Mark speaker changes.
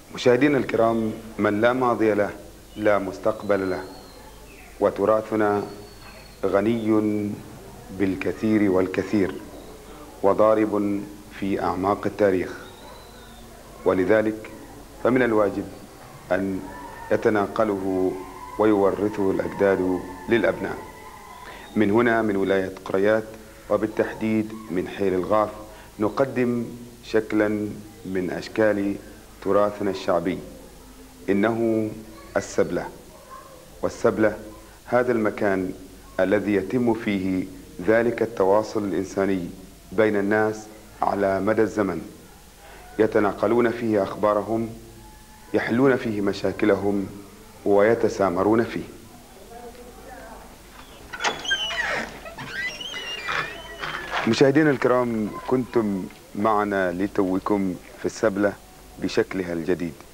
Speaker 1: مشاهدينا الكرام، من لا ماضي له لا مستقبل له، وتراثنا غني بالكثير والكثير وضارب في أعماق التاريخ، ولذلك فمن الواجب أن يتناقله ويورثه الأجداد للأبناء. من هنا من ولاية قريات وبالتحديد من حيل الغاف نقدم شكلا من أشكال تراثنا الشعبي، إنه السبلة. والسبلة هذا المكان الذي يتم فيه ذلك التواصل الإنساني بين الناس على مدى الزمن، يتناقلون فيه أخبارهم، يحلون فيه مشاكلهم، ويتسامرون فيه. مشاهدينا الكرام، كنتم معنا لتوكم في السبلة بشكلها الجديد.